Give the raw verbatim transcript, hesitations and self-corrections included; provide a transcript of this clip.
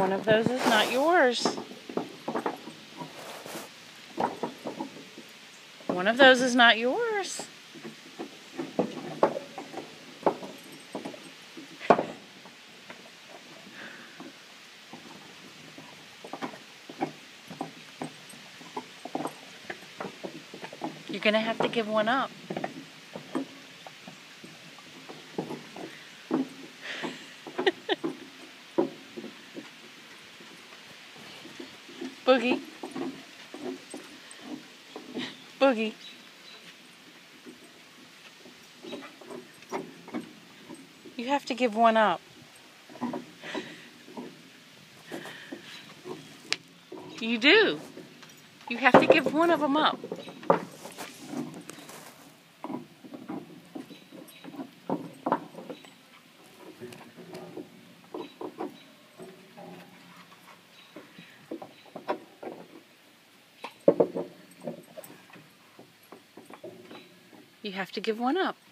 One of those is not yours. One of those is not yours. You're going to have to give one up. Boogie. Boogie. You have to give one up. You do. You have to give one of them up. You have to give one up.